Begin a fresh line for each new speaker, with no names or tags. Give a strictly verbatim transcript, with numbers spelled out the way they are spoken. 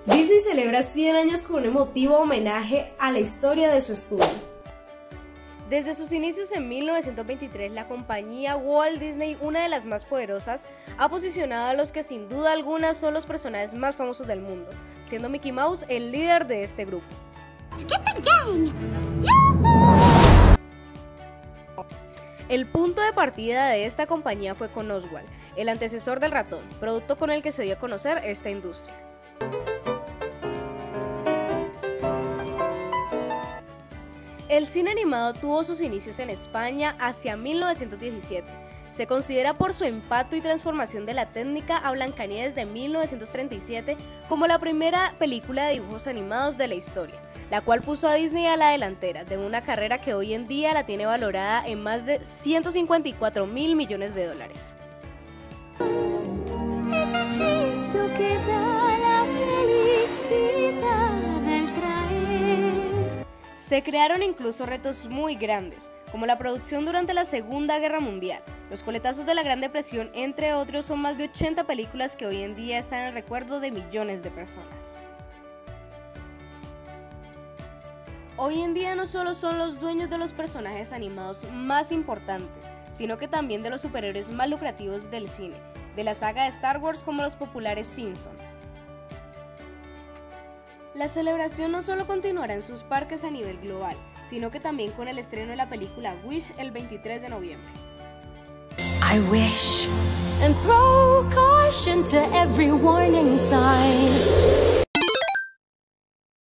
Disney celebra cien años con un emotivo homenaje a la historia de su estudio.
Desde sus inicios en mil novecientos veintitrés, la compañía Walt Disney, una de las más poderosas, ha posicionado a los que sin duda alguna son los personajes más famosos del mundo, siendo Mickey Mouse el líder de este grupo. El punto de partida de esta compañía fue con Oswald, el antecesor del ratón, producto con el que se dio a conocer esta industria. El cine animado tuvo sus inicios en España hacia mil novecientos diecisiete. Se considera por su impacto y transformación de la técnica a Blancanieves de mil novecientos treinta y siete como la primera película de dibujos animados de la historia, la cual puso a Disney a la delantera de una carrera que hoy en día la tiene valorada en más de ciento cincuenta y cuatro mil millones de dólares.
Es hechizo que da la felicidad al traer.
Se crearon incluso retos muy grandes, como la producción durante la Segunda Guerra Mundial, los coletazos de la Gran Depresión, entre otros. Son más de ochenta películas que hoy en día están en el recuerdo de millones de personas. Hoy en día no solo son los dueños de los personajes animados más importantes, sino que también de los superhéroes más lucrativos del cine, de la saga de Star Wars como los populares Simpson. La celebración no solo continuará en sus parques a nivel global, sino que también con el estreno de la película Wish el veintitrés de noviembre.
I wish and throw caution to every warning sign.